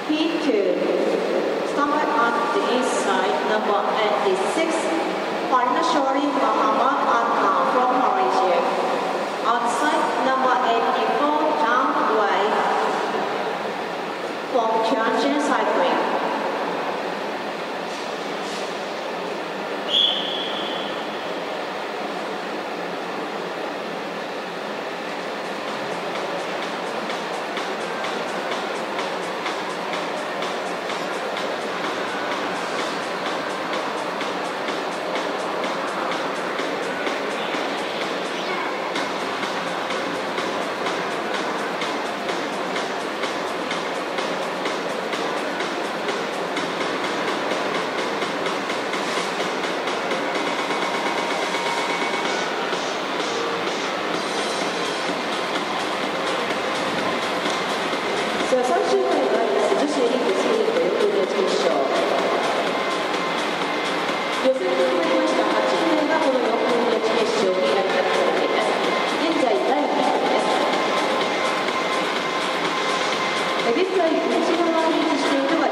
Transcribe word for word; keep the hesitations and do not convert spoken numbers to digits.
Heat two. Started at the inside, number eighty-six. Parnashori Muhammad Adnan from Malaysia. Outside, number eighty-four, Zhang Wei from Tianjin Cycling.さん週目の女子エリートスプリントよん列決勝。予選に終わりましたはち名がこのよん列決勝に選ばれています。現在だいに組です。現在内側に位置している